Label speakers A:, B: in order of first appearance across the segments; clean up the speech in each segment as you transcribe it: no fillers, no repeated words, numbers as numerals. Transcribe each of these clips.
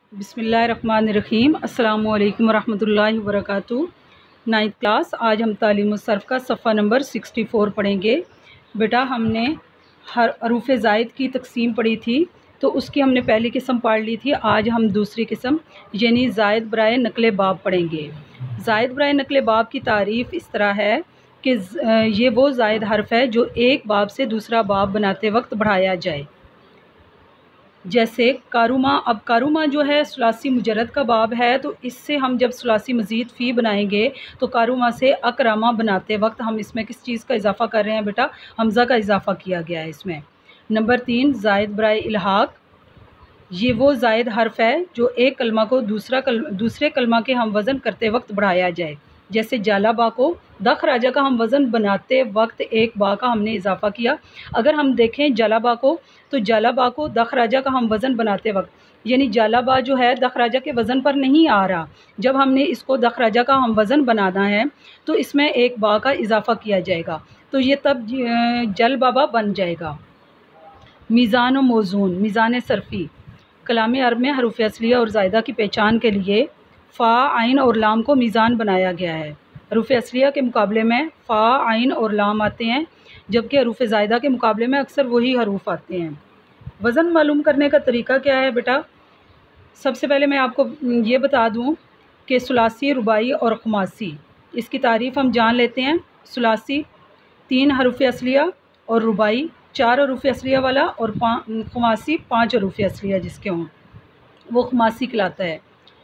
A: बिस्मिल्लाहिर्रहमानिर्रहीम। अस्सलामु अलैकुम वरहमतुल्लाहि वबरकातुहू। 9th class. आज हम तालीमुस्सर्फ़ का सफ़ा नंबर 64 पढ़ेंगे। बेटा हमने हर हरूफ़ ज़ायद की तकसीम पढ़ी थी, तो उसकी हमने पहली किस्म पढ़ ली थी। आज हम दूसरी किस्म यानी ज़ायद बराए नक़ल बाब पढ़ेंगे। ज़ायद बराए नक़ल बाब की तारीफ़ इस तरह है कि ये वो ज़ायद हर्फ़ है जो एक बाब से दूसरा बाब बनाते वक्त बढ़ाया जाए। जैसे कारुमा। अब कारुमा जो है सुलासी मुजर्रद का बाब है, तो इससे हम जब सुलासी मज़ीद फ़ी बनाएंगे तो कारुमा से अकरामा बनाते वक्त हम इसमें किस चीज़ का इजाफ़ा कर रहे हैं बेटा? हमज़ा का इजाफ़ा किया गया है इसमें। नंबर 3 ज़ायद बराए इल्हाक़। ये वो ज़ायद हर्फ़ है जो एक कलमा को दूसरे कलमा के हम वज़न करते वक्त बढ़ाया जाए। जैसे जाला बा को दख राजा का हम वज़न बनाते वक्त एक बा का हमने इजाफ़ा किया। अगर हम देखें जाला बा को, तो जाला बा को दख राजा का हम वज़न बनाते वक्त यानी जाला बा जो है दख राजा के वज़न पर नहीं आ रहा। जब हमने इसको दख राजा का हम वज़न बनाना है तो इसमें एक बा का इजाफ़ा किया जाएगा, तो ये तब जल बाबा बन जाएगा। मीज़ान व मौज़ून। मीज़ान सरफ़ी। कलामी अरब में हरूफ़ असलिया और ज़ायदा की पहचान के लिए फ़ा, आइन और लाम को मीज़ान बनाया गया है। हरूफ़ असलिया के मुकाबले में फ़ा, आइन और लाम आते हैं, जबकि हरूफ़ ज़ायदा के मुकाबले में अक्सर वही हरूफ़ आते हैं। वज़न मालूम करने का तरीका क्या है बेटा? सबसे पहले मैं आपको ये बता दूँ कि सुलासी, रुबाई और खुमासी, इसकी तारीफ़ हम जान लेते हैं। सुलासी 3 हरूफ़ असलिया और रुबाई 4 हरूफ़ असलिया वाला और खुमासी 5 हरूफ़ असलिया जिसके हों वो खुमासी कहलाता है।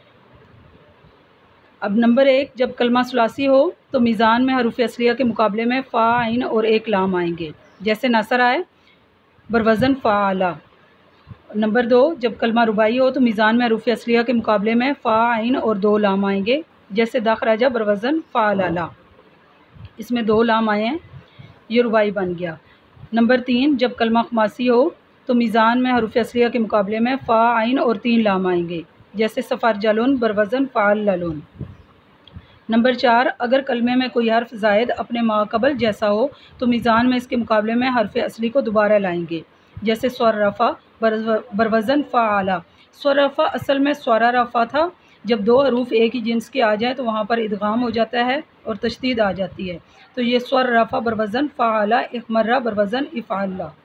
A: अब नंबर 1, जब कलमा सुलासी हो तो मीज़ान में हरूफ़ असलिया के मुकाबले में फ़ा, आइन और एक लाम आएंगे। जैसे नसर आए बरवज़न फ़ाअला। नंबर 2, जब कलमा रुबाई हो तो मीज़ान में हरूफ़ असलिया के मुकाबले में फ़ा, आइन और 2 लाम आएंगे। जैसे दखराजा बरवज़न फ़ाअला, इसमें 2 लाम आए हैं, ये रुबाई बन गया। नंबर 3, जब कलमा खुमासी हो तो मीज़ान में हरूफ़ असलिया के मुकाबले में फ़ा, आइन और 3 लाम आएंगे। जैसे सफ़रजलुन बरवज़न फ़ाअललुन। नंबर 4, अगर कलमे में कोई हर्फ ज़ायद अपने माक़बल जैसा हो तो मीज़ान में इसके मुकाबले में हर्फ असली को दोबारा लाएंगे। जैसे स्वरफ़ा बरवज़न फ़ाअला। स्वरफ़ा असल में स्वरफ़ा था। जब 2 हरूफ एक ही जिन्स के आ जाए तो वहाँ पर इदगाम हो जाता है और तशदीद आ जाती है, तो ये स्वरफ़ा बरवज़न फ़ाअला, इख़मर्रा बरवज़न इफ़अला।